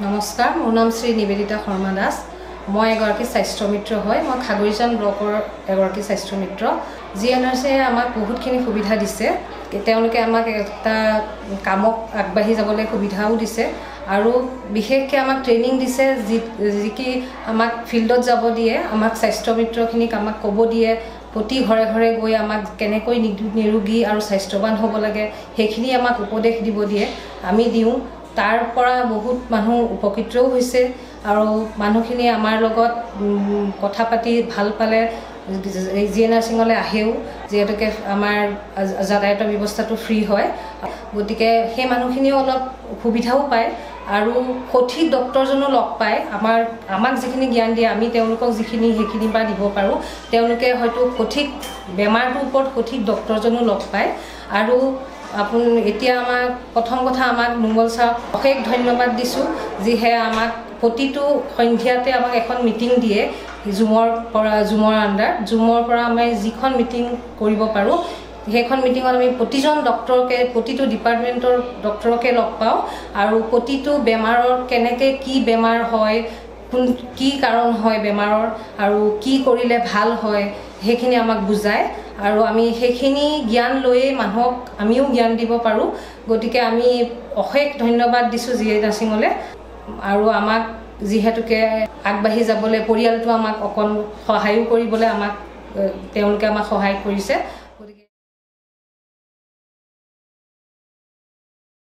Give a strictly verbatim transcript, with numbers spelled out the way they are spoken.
নমস্কাৰ, মোৰ নাম শ্ৰী নিবেদিতা শৰ্মা দাস। মই এগৰাকী স্বাস্থ্য মিত্ৰ হয়। মই খাগৰিজান ব্লকৰ এগৰাকী স্বাস্থ্য মিত্ৰ। জি এন আৰ চিয়ে আমাক বহুতখিনি সুবিধা দিছে। তেওঁলোকে আমাক এটা কামক আগবাঢ়ি যাবলৈ সুবিধাও দিছে আৰু বিশেষকৈ আমাক ট্ৰেইনিং দিছে, যি যি কি আমাক ফিল্ডত যাব দিয়ে, আমাক স্বাস্থ্য মিত্ৰখিনিক আমাক ক'ব দিয়ে, প্ৰতি ঘৰে ঘৰে গৈ আমাক কেনেকৈ নিৰোগী আৰু স্বাস্থ্যৱান হ'ব লাগে সেইখিনি আমাক উপদেশ দিব দিয়ে, আমি দিওঁ। তাৰ পৰা বহুত মানুহ উপকৃতও হৈছে আৰু মানুহখিনি আমাৰ লগত কথা পাতি ভাল পালে জি এন আৰ্চিঙলৈ আহেও, যিহেতুকে আমাৰ যাতায়াতৰ ব্যৱস্থাটো ফ্ৰী হয়। গতিকে সেই মানুহখিনিও অলপ সুবিধাও পায় আৰু সঠিক ডক্টৰজনো লগ পায়। আমাৰ আমাক যিখিনি জ্ঞান দিয়ে, আমি তেওঁলোকক যিখিনি সেইখিনি বা দিব পাৰোঁ। তেওঁলোকে হয়তো সঠিক বেমাৰটোৰ ওপৰত সঠিক ডক্টৰজনো লগ পায়। আৰু আপোন এতিয়া আমাক প্ৰথম কথা আমাক নুমল ছাৰক অশেষ ধন্যবাদ দিছোঁ, যিহে আমাক প্ৰতিটো সন্ধিয়াতে আমাক এখন মিটিং দিয়ে জুমৰ পৰা জুমৰ আণ্ডাৰ জুমৰ পৰা আমি যিখন মিটিং কৰিব পাৰোঁ সেইখন মিটিঙত আমি প্ৰতিজন ডক্টৰকে প্ৰতিটো ডিপাৰ্টমেণ্টৰ ডক্টৰকে লগ পাওঁ আৰু প্ৰতিটো বেমাৰৰ কেনেকৈ কি বেমাৰ হয়, কোন কি কাৰণ হয় বেমাৰৰ আৰু কি কৰিলে ভাল হয় সেইখিনি আমাক বুজায় আৰু আমি সেইখিনি জ্ঞান লৈয়ে মানুহক আমিও জ্ঞান দিব পাৰোঁ। গতিকে আমি অশেষ ধন্যবাদ দিছোঁ জি এন আৰ্চিঙলৈ আৰু আমাক যিহেতুকে আগবাঢ়ি যাবলৈ পৰিয়ালটো আমাক অকণ সহায়ো কৰিবলৈ আমাক তেওঁলোকে আমাক সহায় কৰিছে।